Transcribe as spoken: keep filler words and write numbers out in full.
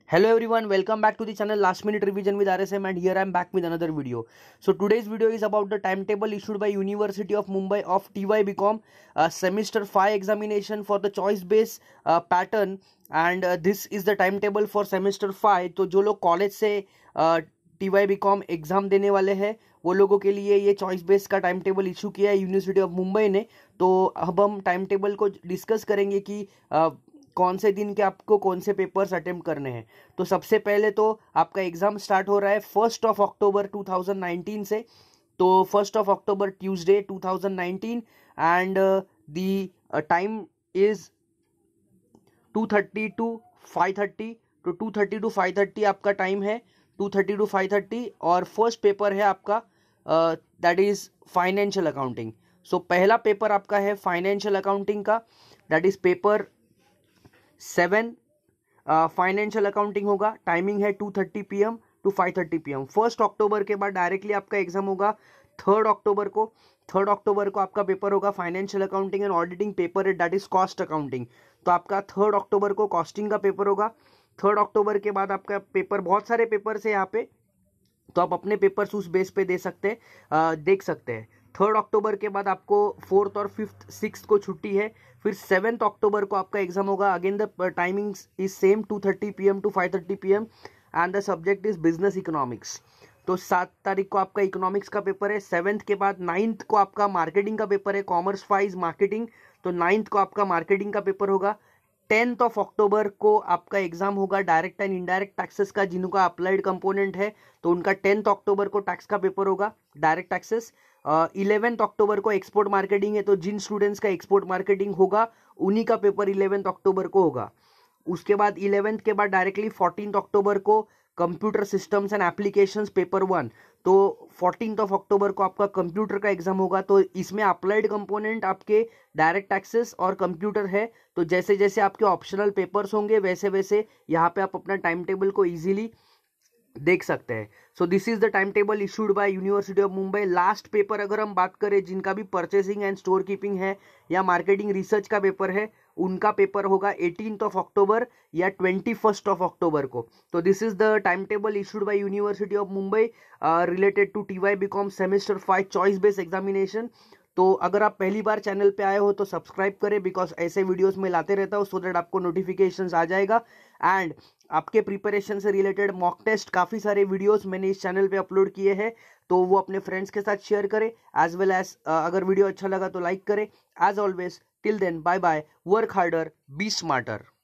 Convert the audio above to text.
Hello everyone, welcome back to the channel Last Minute Revision with R S M, and here I am back with another video. So today's video is about the timetable issued by University of Mumbai of Tybcom uh, semester five examination for the choice based uh, pattern, and uh, this is the timetable for semester five. तो जो लोग college से टीवाईबीकॉम exam देने वाले हैं वो लोगों के लिए ये चॉइस बेस्ड का टाइम टेबल इशू किया है यूनिवर्सिटी ऑफ मुंबई ने। तो अब हम टाइम टेबल को डिस्कस करेंगे कि uh, कौन से दिन के आपको कौन से पेपर्स अटेम्प्ट करने हैं। तो सबसे पहले तो आपका एग्जाम स्टार्ट हो रहा है first of October two thousand nineteen से। तो first of October Tuesday two thousand nineteen, and the time is two thirty to five thirty. तो two thirty to five thirty आपका टाइम है, two thirty to five thirty. और first paper है आपका that is financial accounting. So पहला paper आपका है financial accounting का, that is paper seven financial accounting होगा। टाइमिंग है two thirty P M to five thirty P M. First October के बाद डायरेक्टली आपका एग्जाम होगा थर्ड अक्टूबर को। थर्ड अक्टूबर को आपका पेपर होगा financial accounting and auditing paper है दैट इज कॉस्ट अकाउंटिंग। तो आपका थर्ड अक्टूबर को कॉस्टिंग का पेपर होगा। थर्ड अक्टूबर के बाद आपका पेपर, बहुत सारे पेपर्स है यहाँ पे, तो आप अपने पेपर्स उस बेस पे दे सकते हैं, देख सकते हैं। थर्ड अक्टूबर के बाद आपको फोर्थ और फिफ्थ सिक्स को छुट्टी है। फिर सेवेंथ अक्टूबर को आपका एग्जाम होगा। Again the timings is same, two thirty P M to five thirty P M, and the subject is business economics. तो सात तारीख को आपका इकोनॉमिक्स का पेपर है। सेवेंथ के बाद नाइन्थ को आपका मार्केटिंग का पेपर है, कॉमर्स फाइज मार्केटिंग। तो नाइन्थ को आपका मार्केटिंग का पेपर होगा। टेंथ ऑफ अक्टूबर को आपका एग्जाम होगा डायरेक्ट एंड इनडायरेक्ट टैक्सेस का, जिनका अप्लाइड कंपोनेंट है तो उनका टेंथ अक्टूबर को टैक्स का पेपर होगा, डायरेक्ट टैक्सेस। इलेवेंथ अक्टूबर को एक्सपोर्ट मार्केटिंग है, तो जिन स्टूडेंट्स का एक्सपोर्ट मार्केटिंग होगा उन्हीं का पेपर इलेवेंथ अक्टूबर को होगा। उसके बाद इलेवेंथ के बाद डायरेक्टली फोर्टीन अक्टूबर को computer systems and applications paper one. तो फोर्टीन ऑफ अक्टूबर को आपका कंप्यूटर का एग्जाम होगा। तो इसमें अप्लाइड कंपोनेंट आपके डायरेक्ट टैक्सेस और कंप्यूटर है। तो जैसे जैसे आपके ऑप्शनल पेपर्स होंगे वैसे वैसे यहाँ पे आप अपना टाइम टेबल को इजीली देख सकते हैं। So this is the time table issued by university of Mumbai. Last paper अगर हम बात करें जिनका भी परचेसिंग एंड स्टोर कीपिंग है या मार्केटिंग रिसर्च का पेपर है, उनका पेपर होगा एटीन ऑफ अक्टूबर या ट्वेंटी फर्स्ट ऑफ अक्टूबर को। तो this is the time table issued by university of Mumbai related to TYBCom semester five choice based examination. तो अगर आप पहली बार चैनल पे आए हो तो सब्सक्राइब करें, बिकॉज ऐसे वीडियोस में लाते रहता हूँ, सो दैट आपको नोटिफिकेशंस आ जाएगा। एंड आपके प्रिपरेशन से रिलेटेड मॉक टेस्ट काफ़ी सारे वीडियोस मैंने इस चैनल पे अपलोड किए हैं, तो वो अपने फ्रेंड्स के साथ शेयर करें। एज वेल एज अगर वीडियो अच्छा लगा तो लाइक करें। As always, till then, bye bye, work harder, be smarter.